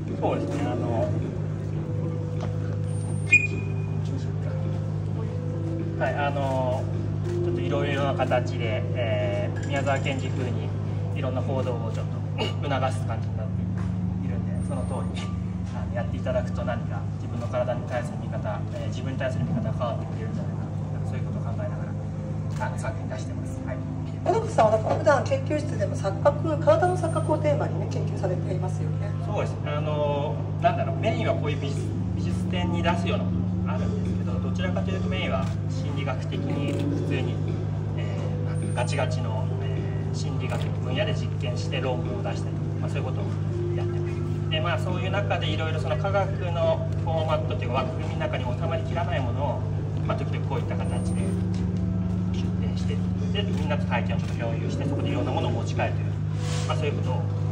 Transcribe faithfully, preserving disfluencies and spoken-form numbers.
そうですね。あのはい、あのちょっといろいろな形で、えー、宮沢賢治風にいろんな報道をちょっと促す感じになっているんで、その通りあのやっていただくと何か自分の体に対する見方、えー、自分に対する見方が変わってくれるんじゃないかな、そういうことを考えながらあの作品出してます。はい。 小野口さんは普段研究室でも錯覚、体の錯覚をテーマにね研究されていますよね。 そうです。あのなんだろう、メインはこういう美術美術展に出すようなこともあるんですけど、どちらかというとメインは心理学的に普通に、えー、ガチガチの、えー、心理学分野で実験して論文を出したりとか、まあ、そういうことをやってます。でまあそういう中でいろいろその科学のフォーマットというか枠組みの中に収まりきらないものを、まあ、時々こういった形で出展してでみんなと体験をちょっと共有して、そこでいろんなものを持ち帰るという、まあ、そういうことを